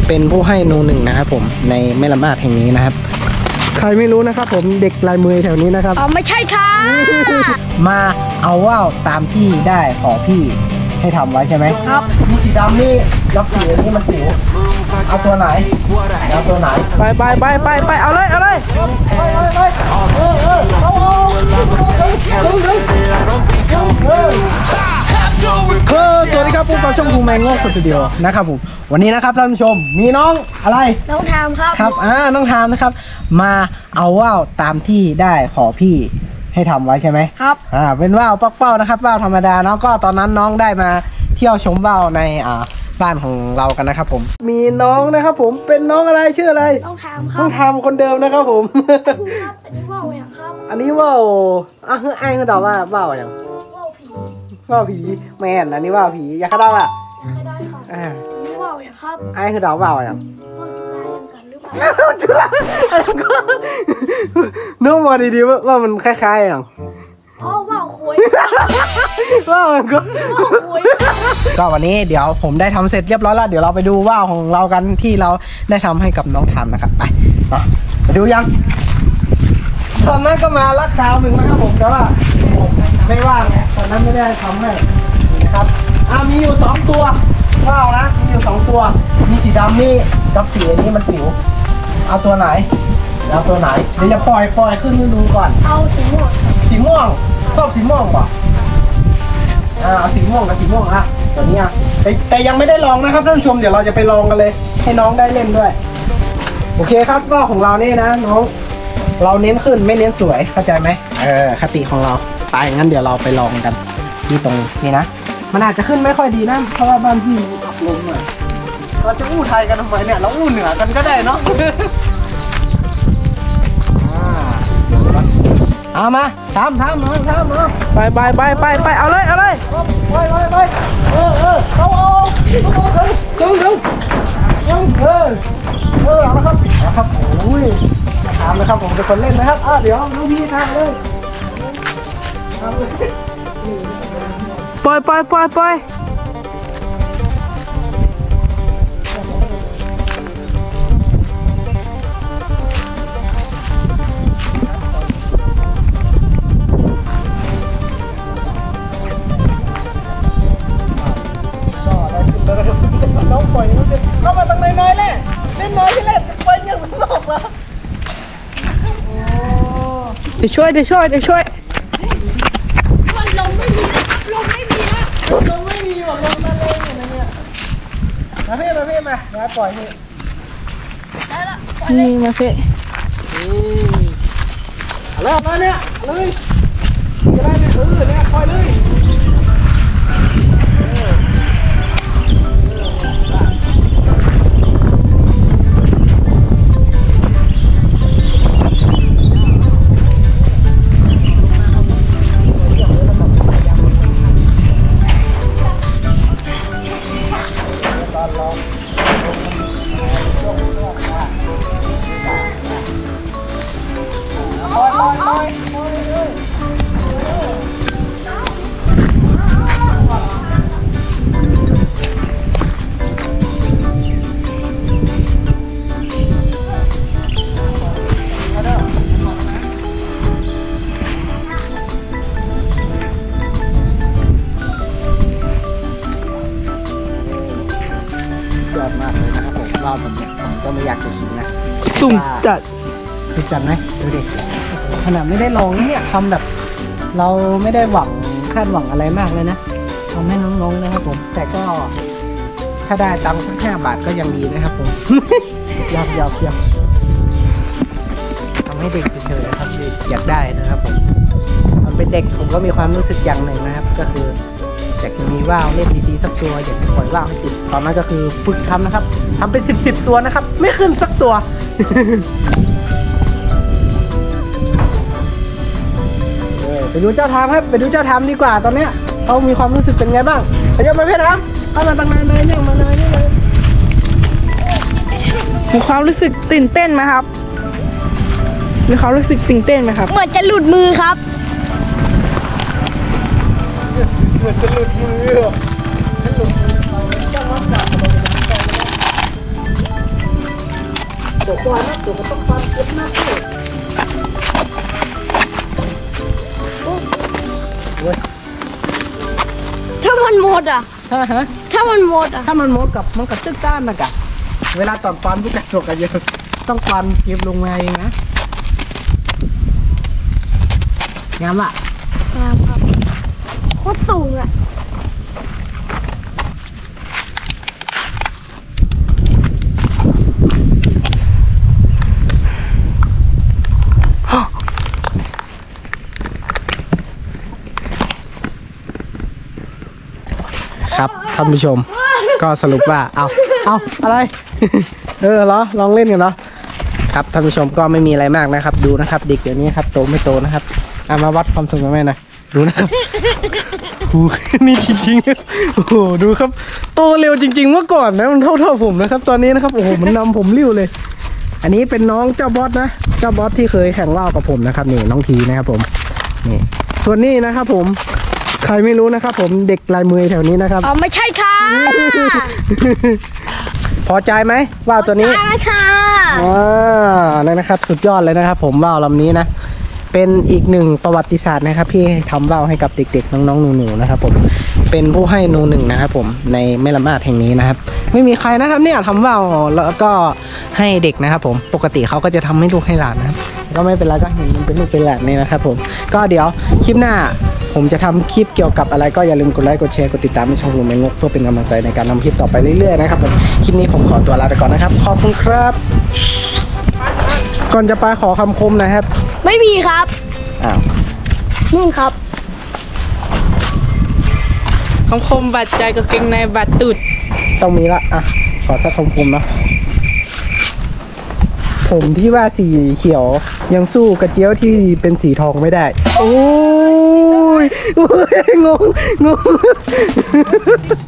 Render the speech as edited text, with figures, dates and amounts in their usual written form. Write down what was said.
เป็นผู้ให้นูหนึ่งนะครับผมในแม่ละมาดแห่งนี้นะครับใครไม่รู้นะครับผมเด็กลายมือแถวนี้นะครับอ๋อไม่ใช่ค่ะมาเอาว่าวตามที่ได้ขอพี่ให้ทำไว้ใช่ไหมครับมีสีดำนี่กับสีนี้มันผิวเอาตัวไหนเอาตัวไหนไปเอาเลยสวัสดีครับพวกเราช่องภูมิแมงโง่สตูดิโอนะครับผมวันนี้นะครับท่านผู้ชมมีน้องอะไรน้องทามครับครับน้องทามนะครับมาเอาว่าวตามที่ได้ขอพี่ให้ทำไว้ใช่ไหมครับเป็นว่าวปักเป้านะครับว่าวธรรมดาเนาะก็ตอนนั้นน้องได้มาเที่ยวชมว่าวในบ้านของเรากันนะครับผมมีน้องนะครับผมเป็นน้องอะไรชื่ออะไรน้องทามครับน้องทามคนเดิมนะครับผมอันนี้ว่าวอย่างครับอันนี้ว่าวไอ้เขาเดาว่าว่าวอย่างว่าวผีแมนอันนี้ว่าวผีอยากเขาเดาอยากได้ค่ะนี่ว่าวอย่างครับไอ้เขาเดาว่าวอย่างจุฬาน้องมาดีๆว่ามันคล้ายๆอย่างว่าวคุยว่าวคุยก็วันนี้เดี๋ยวผมได้ทำเสร็จเรียบร้อยแล้วเดี๋ยวเราไปดูว่าวของเรากันที่เราได้ทำให้กับน้องทามนะครับไปดูยังตอนนั้นก็มารักคราวหนึ่งนะครับผมแต่ว่าไม่ว่างไงตอนนั้นไม่ได้ทำให้นะครับมีอยู่2ตัวว่าวนะมีอยู่2ตัวมีสีดำนี่กับสีนี้มันผิวเอาตัวไหนเอาตัวไหนเดี๋ยวจะปล่อยขึ้นดูก่อนเอาสีม่วงชอบสีม่วงป่ะเอาสีม่วงกับสีม่วงตัวนี้แต่ยังไม่ได้ลองนะครับท่านผู้ชมเดี๋ยวเราจะไปลองกันเลยให้น้องได้เล่นด้วยโอเคครับว่าวของเรานี่นะน้องเราเน้นขึ้นไม่เน้นสวยเข้าใจไหมคติของเราไปงั้นเดี๋ยวเราไปลองกันที่ตรงนี้นะมันอาจจะขึ้นไม่ค่อยดีนะเพราะว่าบ้านพี่อับลงหน่อยเราจะอู้ไทยกันทำไมเนี่ยเราอู้เหนือกันก็ได้เนาะเอามาทำเอาไปเอาเลยไปเอาละครับโอ้ยทำนะครับผมเป็นคนเล่นนะครับเดี๋ยวน้องพี่ทำเลยปล่อยน้องปล่อยมันจะเข้ามาตั้งน้อยๆแหละเล่นน้อยที่เล่นปล่อยยังมันหลอกละเดี๋ยวช่วยมันลมไม่มีนะครับลมไม่มีหรอกลมมาเลยเนี่ยมาพี่มาปล่อยนี่ได้ละนี่มาพี่แล้วมาเนี่ยเลยจะได้เนี่ยเนี่ยปล่อยเลยมากเลยนะครับผมว่าผมก็ไม่อยากจะชิมนะสุ่มจัดไหมดูดิขนาดไม่ได้ลองเนี่ยทำแบบเราไม่ได้คาดหวังอะไรมากเลยนะทำให้น้องๆนะครับผมแต่ก็ถ้าได้ตังค์สัก5 บาทก็ยังดีนะครับผมยากทำให้เด็กเฉยๆนะครับอยากได้นะครับผมมันเป็นเด็กผมก็มีความรู้สึกอย่างหนึ่งนะครับก็คืออยากจะมีว่าวเล่นดีๆสักตัวอยากจะปล่อยว่าวให้ติดตอนนั้นก็คือฝึกทำนะครับทำเป็น10ตัวนะครับไม่ขึ้นสักตัว ไปดูเจ้าทามครับไปดูเจ้าทามดีกว่าตอนเนี้ยเขามีความรู้สึกเป็นไงบ้างไปเดี๋ยวมาเพื่อนครับเข้ามาตั้งนานเลยเนี่ยมาเลยนี่เลยมีความรู้สึกตื่นเต้นไหมครับมีความรู้สึกตื่นเต้นไหมครับเหมือนจะหลุดมือครับเหมือนจะหลุดมือตัวควายนะตัวมันต้องฟันเก็บมากเลยถ้ามันหมดอ่ะ ถ้ามันหมดอ่ะถ้ามันหมดกับมันกับตึ้งต้านนะกะเวลาตอนฟันพวกกระจกกันเยอะต้องฟันเก็บลงมาเองนะงามอ่ะครับโคตรสูงอ่ะครับท่านผู้ชมก็สรุปว่าเอาอะไร เหรอลองเล่นกันเนาะครับท่านผู้ชมก็ไม่มีอะไรมากนะครับดูนะครับเด็กเดี๋ยวนี้ครับโตไม่โตนะครับมาวัดความสูงกันไหมนะดูนะครับโอ้นี่จริงๆโอ้โหดูครับโตเร็วจริงๆเมื่อก่อนนะมันเท่าผมนะครับตอนนี้นะครับโอ้โหมันนำผมริ้วเลย อันนี้เป็นน้องเจ้าบอสนะเจ้าบอสที่เคยแข่งว่าวกับผมนะครับนี่น้องทีนะครับผมนี่ส่วนนี้นะครับผมใครไม่รู้นะครับผมเด็กลายมือแถวนี้นะครับอ๋อไม่ใช่ค่ะพอใจไหมว่าวตัวนี้ใช่ค่ะนั่นนะครับสุดยอดเลยนะครับผมว่าวลำนี้นะเป็นอีกหนึ่งประวัติศาสตร์นะครับที่ทำว่าวให้กับเด็กๆน้องๆหนูๆนะครับผมเป็นผู้ให้หนูหนึ่งนะครับผมในแม่ละมาดแห่งนี้นะครับไม่มีใครนะครับเนี่ยทำว่าวแล้วก็ให้เด็กนะครับผมปกติเขาก็จะทำให้ลูกให้หลานนะครับก็ไม่เป็นไรก็เห็นมันเป็นลูกเป็นหลานนี่นะครับผมก็เดี๋ยวคลิปหน้าผมจะทำคลิปเกี่ยวกับอะไรก็อย่าลืมกดไลค์กดแชร์กดติดตามในช่องลุงแมงงกเพื่อเป็นกำลังใจในการทำคลิปต่อไปเรื่อยๆนะครับผมคลิปนี้ผมขอตัวลาไปก่อนนะครับขอบคุณครับก่อนจะไปขอคำคมนะครับไม่มีครับอ้าวนู่นครับคำคมบาดใจกับเกงในบาดตุดต้องมีละอ่ะขอสักคำคมเนาะผมที่ว่าสีเขียวยังสู้กระเจี๊ยวที่เป็นสีทองไม่ได้โอ้ยงง